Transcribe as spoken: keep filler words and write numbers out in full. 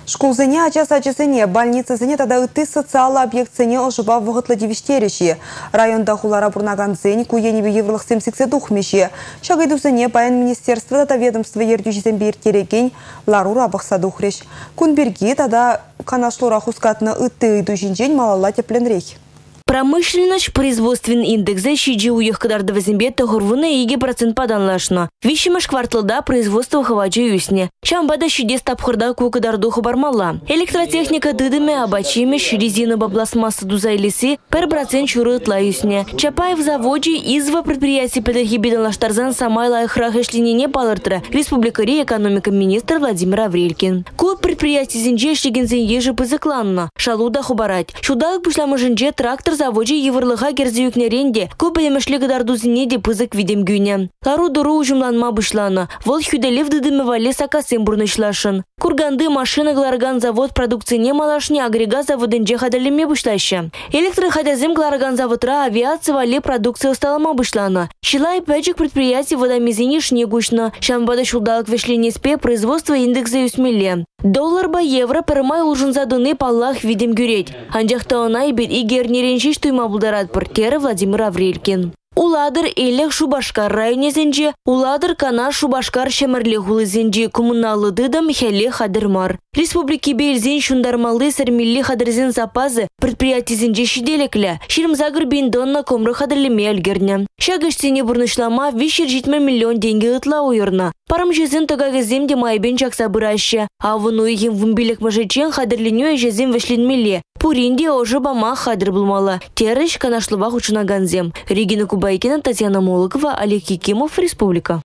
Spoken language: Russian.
Школзыне, ача сачысыне, больницасыне тада ыты социалы объектсыне ожыба вғытлы девиштереші. Районда хулара бурнаган зень куенебе еврлық семсіксе духмеші. Шагайдусыне паян министерство тада ведомство ердюжесен беркереген ларура бақса духреш. Кунберги тада канашлора хускатны ыты душинжен малала тепленрейх. Промышленность, производственный индекс защиджи уех кадарда возимбета горвуна иги процент поданлашно. Вещимаш кварталда производство хаваджи юсне. Шамбада щиде стапхорда ку кадарду хабармала. Электротехника дыдыме абачимеш резина бабласмасса дузайлиси пер процент чурытла юсне. Чапаев заводе изва предприятий педагибидан лаштарзан самайла эхрахешлинине палыртра. Республикари экономика министр Владимир Аврелькин. Ку предприятий зинже шлигензен ежи пызыкланна. Шалуда хубарать. Чудак пушла жинже трактор заводе еврлыха герзюкне ренде, көпелемешлі кадарду зинеде пызык видем гюне. Лару дуру ужымланма бышлана, вол хюделев дыдыме вале сакасым бурнышлашын. Курганды машина гларган завод продукцияне малашне агрегат заводынже хадалеме бышлаща. Электрохадязым гларган заводра авиация вале продукция усталама бышлана. Шилай пэчик предприятий водомизине шнегушна. Шамбада шулдалк вешлене спе производство индекса юсмеле. Доллар ба евро пермай лужын задуны паллах видим гюреть. Анжахта онай бит и гернеренши туйма булдарат портера Владимир Аврелькин. Уладыр элех Шубашкар районе зенже, уладыр кана Шубашкар шемерле хулы зенже коммуналы дыдам хеле хадырмар. Республики Бельзин шундармалы сәрмилли хадырзин запазы предприятий зенже шиделекле. Ширм загыр биндонна комры хадырлеме әлгерне. Шагыштене бурнышлама вишер житме миллион деньги ытла уйырна. Парам жезин тагагызем де майбен чакса быраща. А вуну егем вумбилек мажечен хадырленю жезин вешленмеле. Пуринде ожы бама хадыр булмала. Терыш канашлывах учунаганзем. Регина Кубайкина, Татьяна Молокова, Олег Кикимов, Республика.